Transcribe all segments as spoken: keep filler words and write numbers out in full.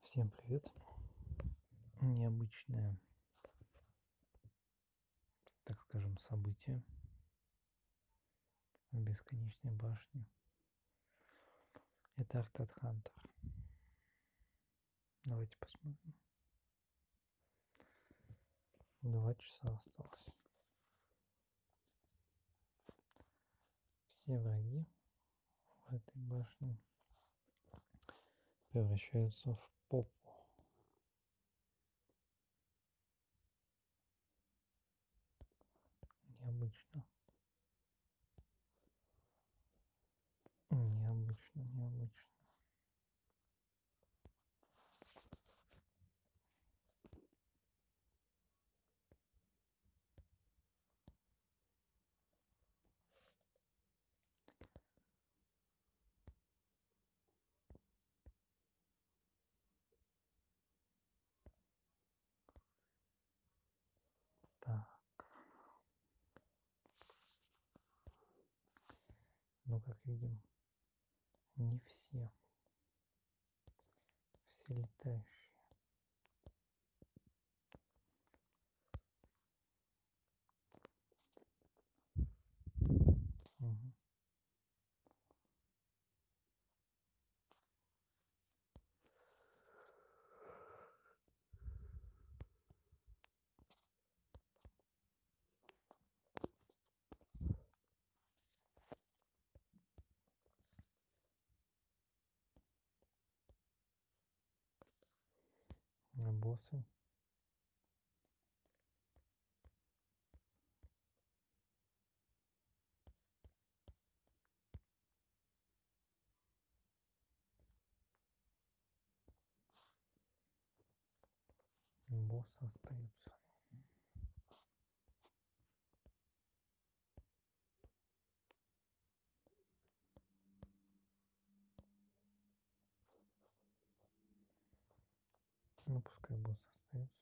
Всем привет! Необычное, так скажем, событие в бесконечной башне. Это Аркад Хантер. Давайте посмотрим. Два часа осталось. Все враги в этой башне превращаются в попу. Необычно. Необычно, необычно. Так. Ну, как видим, не все. Все летающие. Угу. А боссы? Боссы остаются. Ну, пускай босс остается.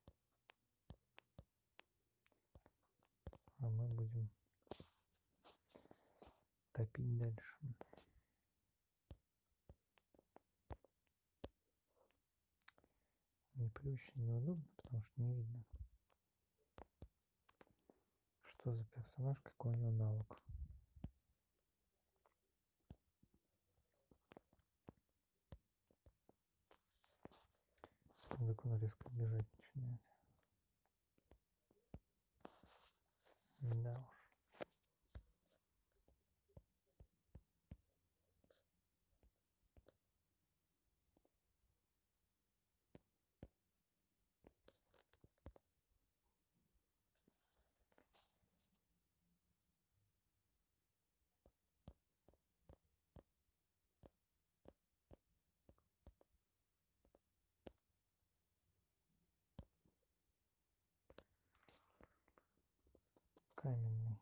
А мы будем топить дальше. Непривычно, неудобно, потому что не видно, что за персонаж, какой у него навык. Вдруг он резко бежать начинает. Да уж. Каменный.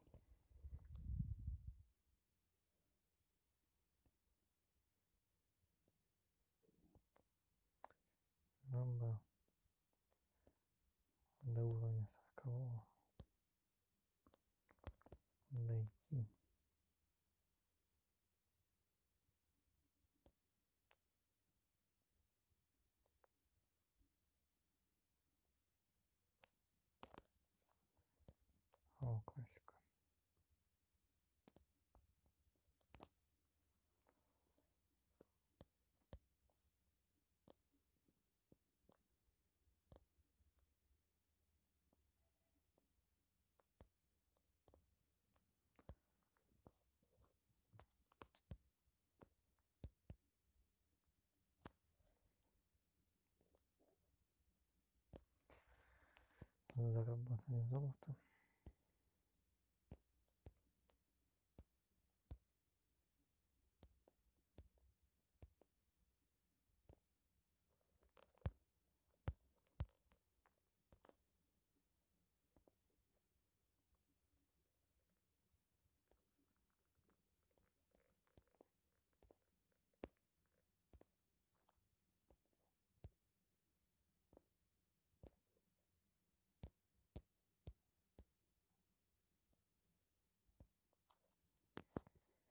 Нам бы до уровня сорокового дойти. О, классика. Заработали золото.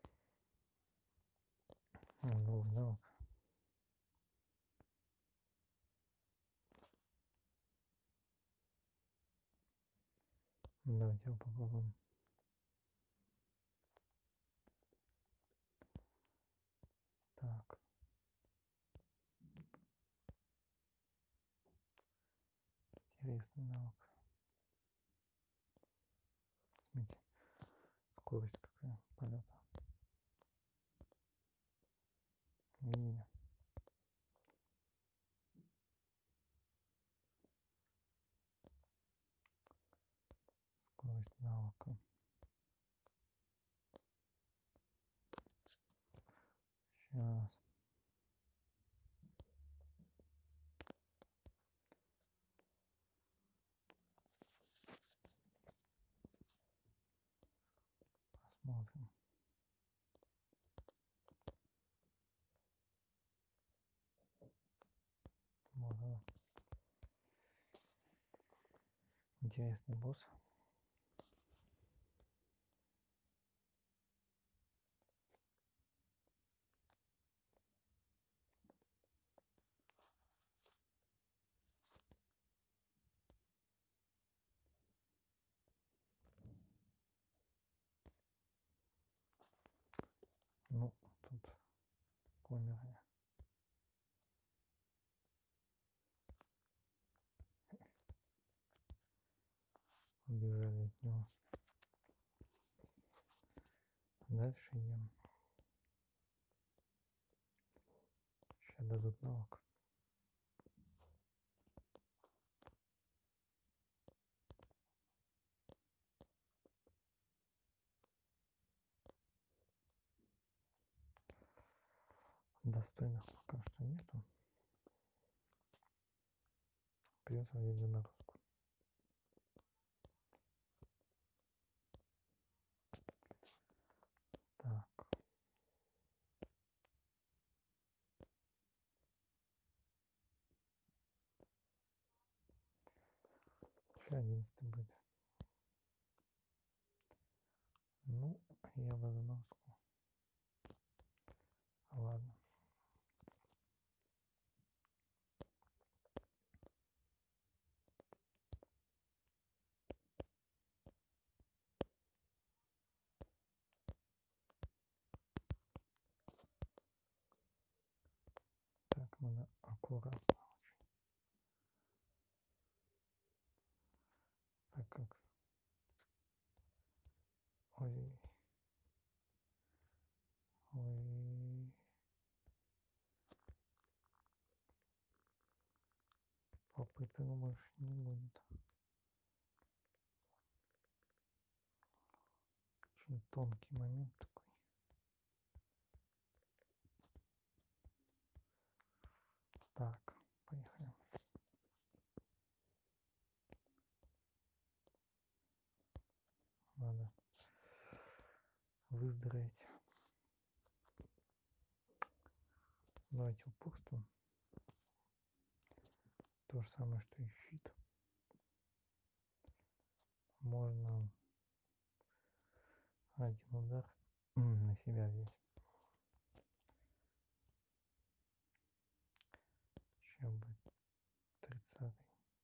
Новый навык. Давайте его попробуем. Так. Интересный навык. Смотрите, скорость какая полета. Видели? Скорость навыка. Сейчас. Посмотрим. Вот он. Интересный босс. Ну, тут померли. Убежали от него. Дальше идем. Сейчас дадут навык. Достойных пока что нету. Придется взять заморозку. Так. Еще одиннадцатый будет. Ну, я бы заморозку. Ладно. Так, надо аккуратно очень. Так как... Ой. Ой. Попыток больше не будет. Очень тонкий момент такой. Так, поехали. Надо выздороветь. Давайте упорство. То же самое, что и щит. Можно один удар на себя взять. Сейчас будет тридцатый.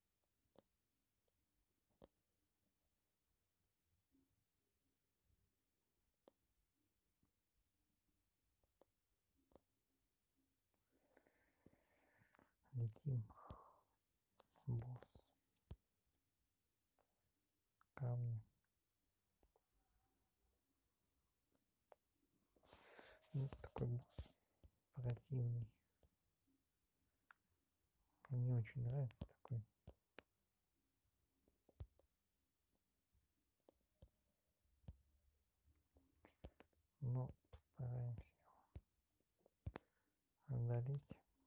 Летим. Босс. Камни. Вот такой босс. Противный. Мне очень нравится такой. Но постараемся его одолеть.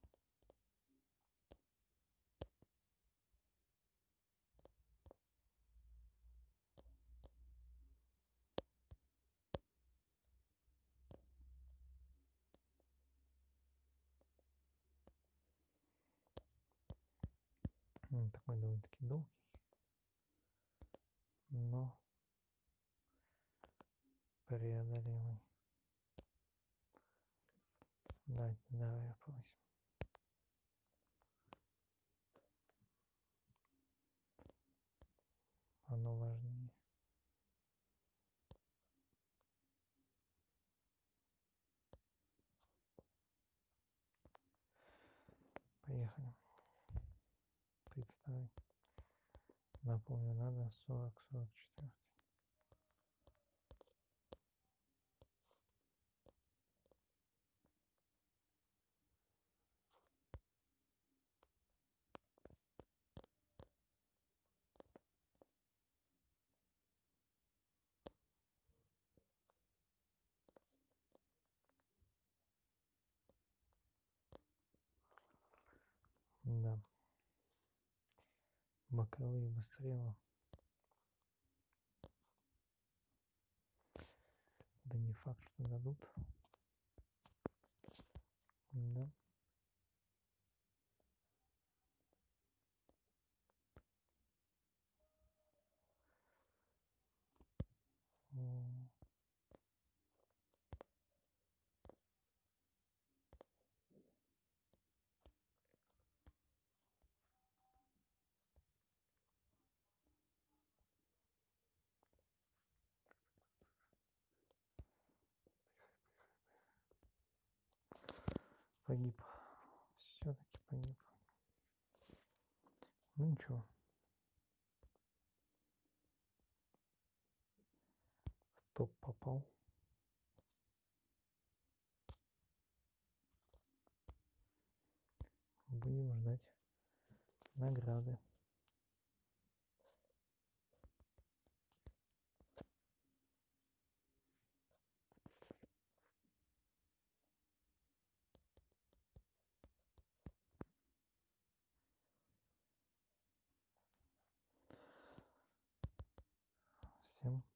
Он такой довольно-таки долгий, но преодолимый. Давайте здоровье повысим. Оно важнее. Поехали. тридцать второй. Напомню, надо сорок сорок четыре. Да. Боковые выстрелы. Да не факт, что дадут. Да. М. Погиб. Все-таки погиб. Ну ничего. В топ попал. Будем ждать награды. Всем